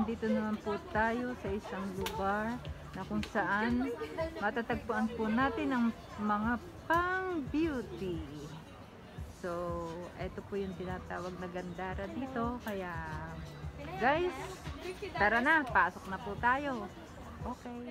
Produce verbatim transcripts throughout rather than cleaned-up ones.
nandito naman po tayo sa isang lugar na kung saan matatagpuan po natin ang mga pang beauty. So, ito po yung tinatawag na Gandara dito. Kaya, guys, tara na, pasok na po tayo. Okay.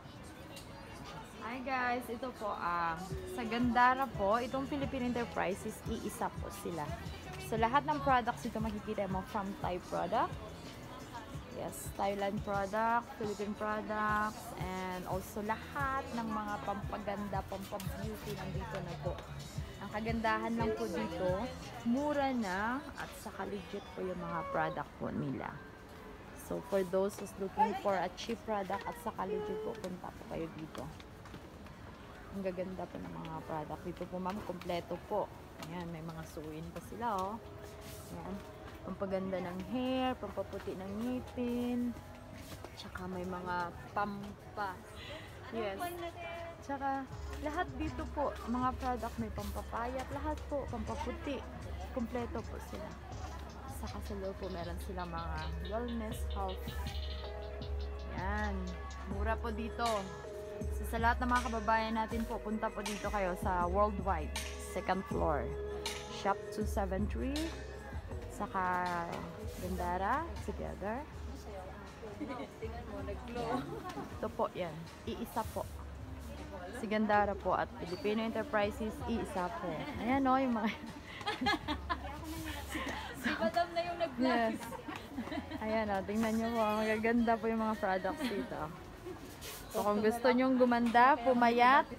Hi guys, ito po um, sa Gandara po, itong Philippine Enterprises, iisa po sila. So, lahat ng products dito makikita mo from Thai product. Yes, Thailand product, Philippine products, and also lahat ng mga pampaganda, pampabeauty nandito na po. Ang kagandahan lang po dito, mura na at saka legit po yung mga product po nila. So for those who's looking for a cheap product at saka legit po, punta po kayo dito. Ang gaganda po ng mga product dito po, ma'am, kompleto po. Ayan, may mga suin pa sila, oh. Ayan. Pampaganda ng hair, pampaputi ng ngipin, tsaka may mga pampa. Yes. Tsaka lahat dito po, mga product may pampapayat, lahat po, pampaputi. Kompleto po sila. Saka sa loob po meron silang mga wellness, health. Yan. Mura po dito. So, sa lahat ng mga kababayan natin po, punta po dito kayo sa Worldwide, second floor. Shop two seventy-three. Saka Gandara together. Ito po yan. Iisa po. Si Gandara po at Filipino Enterprises, iisa po. Ayan o, yung mga... Si Madam na yung nag-vlog. Yes. Ayan o, tingnan nyo po. Magaganda po yung mga products dito. So kung gusto nyong gumanda, pumayat,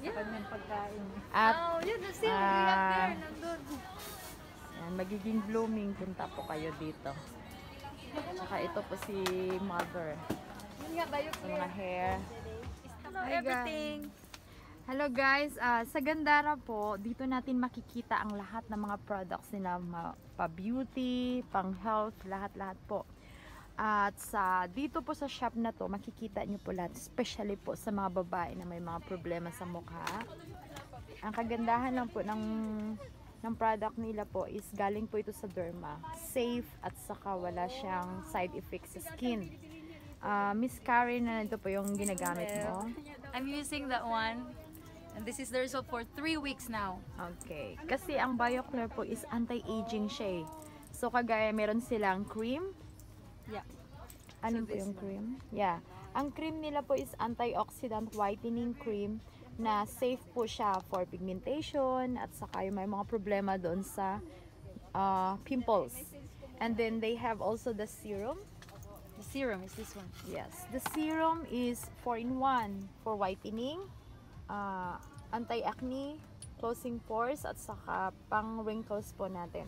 at Oh, yun, the same. ah, We have there, nandun. Ayan, magiging blooming, punta po kayo dito. Saka ito po si Mother. Yun nga ba yung Sa mga hair. Hello, Hi, everything. Hello guys, uh, sa Gandara po, dito natin makikita ang lahat ng mga products nila, pa-beauty, pang-health, lahat-lahat po. At sa dito po sa shop na to, makikita nyo po lahat, especially po sa mga babae na may mga problema sa mukha. Ang kagandahan lang po ng ng product nila po is galing po ito sa derma. Safe at saka wala siyang side effects sa skin. Uh, Miss Karen, na ito po yung ginagamit mo. I'm using that one. And this is the result for three weeks now. Okay. Kasi ang BioClear po is anti-aging siya eh. So kagaya meron silang cream. Yeah. Ano So po this yung one. cream? Yeah. Ang cream nila po is antioxidant whitening cream na safe po siya for pigmentation at saka yung may mga problema doon sa uh, pimples. And then they have also the serum. The serum is this one. Yes. The serum is four in one for whitening, uh, anti-acne, closing pores, at saka pang wrinkles po natin.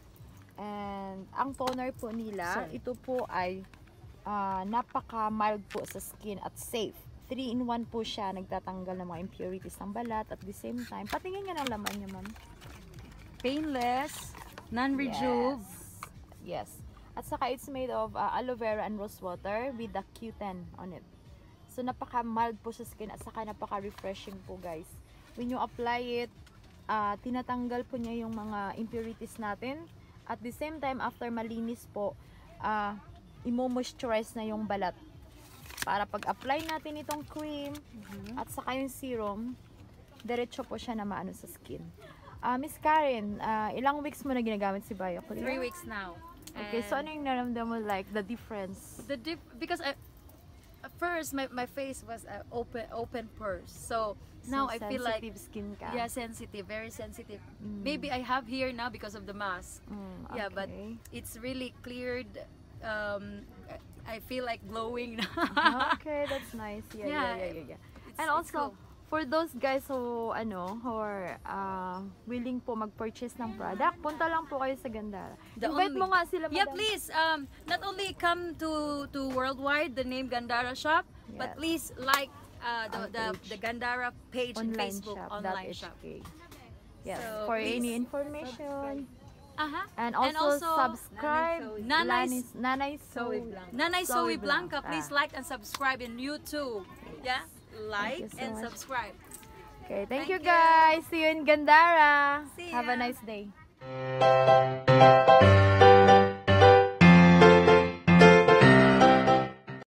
And ang toner po nila, Sorry. ito po ay uh, napaka-mild po sa skin at safe. three in one po siya, nagtatanggal ng mga impurities ng balat at the same time. Patingin nga ng laman niya, ma'am. Painless, non-rejuve. Yes. Yes. At saka it's made of uh, aloe vera and rose water with the Q ten on it. So napaka-mild po sa skin at saka napaka-refreshing po, guys. When you apply it, uh, tinatanggal po niya yung mga impurities natin. At the same time, after malinis po, uh, imo-moisturize na yung balat. Para pag-apply natin itong cream Mm-hmm. at saka yung serum, diretso po siya na maano sa skin. Uh, Miss Karen, uh, ilang weeks mo na ginagamit si BioClear? Three weeks now. Okay, so ano yung naramdaman mo, like the difference? The dip because I, at first my, my face was uh, open open pores. So now So, I feel like sensitive skin ka. yeah, sensitive, very sensitive. Mm. Maybe I have here now because of the mask. Mm, Yeah, but okay. it's really cleared. Um, I feel like glowing now. Okay, that's nice. Yeah, yeah, Yeah, yeah, yeah. yeah. It's- And it's also, cool. for those guys who, ano, who are uh, willing po mag-purchase ng product, punta lang po kayo sa Gandara. The Invite only- mo nga sila, Yeah, madam. please. Um, not only come to to Worldwide, the name Gandara Shop, Yes. but please like uh, the, Ang the page. the Gandara page in Online Facebook, shop, online dot shop. H K. Yes, So, for please any information. Uh-huh. And also, subscribe. Nanay Lanis- Nanay Zoe. Nanay Zoe Zoe Blanca, Blanca. please like and subscribe in YouTube. Yeah, like you so and much. subscribe. Okay, thank, Thank you you. guys. See you in Gandara. See Have a ya. nice day.